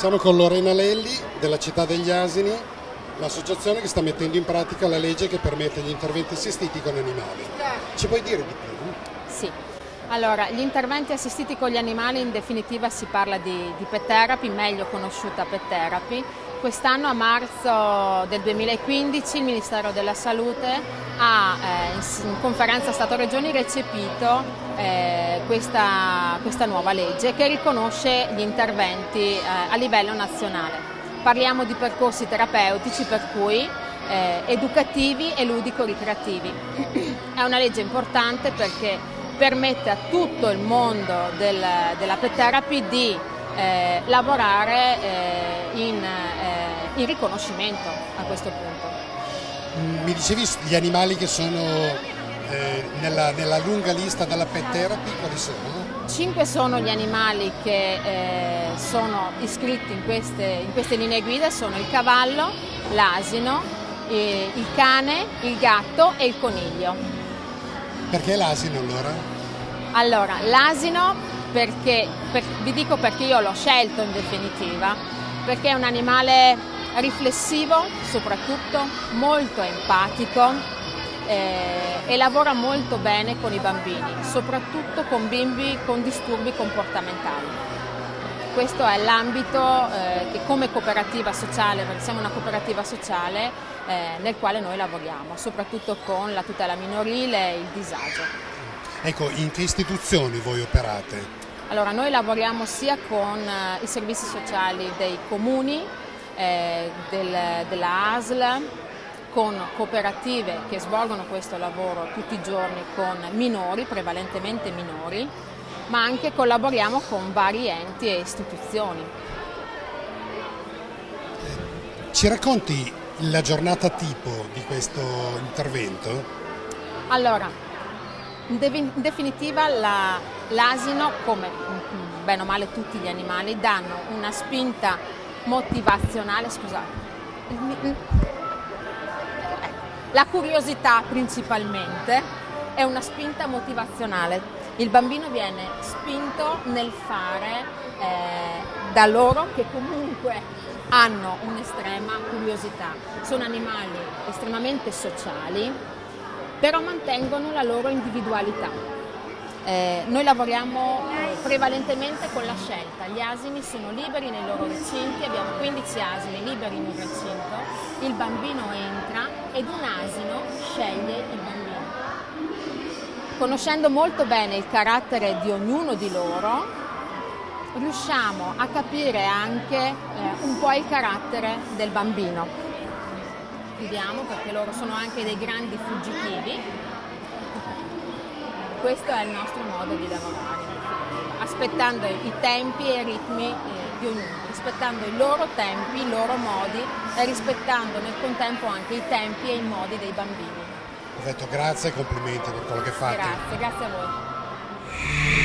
Siamo con Lorena Lelli della Città degli Asini, l'associazione che sta mettendo in pratica la legge che permette gli interventi assistiti con animali. Ci puoi dire di più? Sì, allora gli interventi assistiti con gli animali, in definitiva si parla di pet therapy, meglio conosciuta pet therapy. Quest'anno a marzo del 2015 il Ministero della Salute ha in conferenza Stato-Regioni recepito questa nuova legge che riconosce gli interventi a livello nazionale. Parliamo di percorsi terapeutici, per cui educativi e ludico-ricreativi. È una legge importante perché permette a tutto il mondo della pet therapy di lavorare in riconoscimento a questo punto. Mi dicevi gli animali che sono nella lunga lista della pet therapy, quali sono? 5 sono gli animali che sono iscritti in queste linee guida, sono il cavallo, l'asino, il cane, il gatto e il coniglio. Perché l'asino allora? Allora, l'asino vi dico perché io l'ho scelto in definitiva, perché è un animale riflessivo, soprattutto molto empatico e lavora molto bene con i bambini, soprattutto con bimbi con disturbi comportamentali. Questo è l'ambito che come cooperativa sociale, perché siamo una cooperativa sociale nel quale noi lavoriamo, soprattutto con la tutela minorile e il disagio. Ecco, in che istituzioni voi operate? Allora, noi lavoriamo sia con i servizi sociali dei comuni, della ASL, con cooperative che svolgono questo lavoro tutti i giorni con minori, prevalentemente minori, ma anche collaboriamo con vari enti e istituzioni. Ci racconti la giornata tipo di questo intervento? Allora, in definitiva l'asino, come bene o male tutti gli animali, danno una spinta motivazionale, scusate, la curiosità principalmente è una spinta motivazionale. Il bambino viene spinto nel fare da loro che comunque hanno un'estrema curiosità. Sono animali estremamente sociali, però mantengono la loro individualità. Noi lavoriamo prevalentemente con la scelta, gli asini sono liberi nei loro recinti, abbiamo 15 asini liberi in un recinto, il bambino entra ed un asino sceglie il bambino. Conoscendo molto bene il carattere di ognuno di loro, riusciamo a capire anche un po' il carattere del bambino. Vediamo, perché loro sono anche dei grandi fuggitivi. Questo è il nostro modo di lavorare, aspettando i tempi e i ritmi di ognuno, rispettando i loro tempi, i loro modi e rispettando nel contempo anche i tempi e i modi dei bambini. Perfetto, grazie e complimenti per quello che fate. Grazie a voi.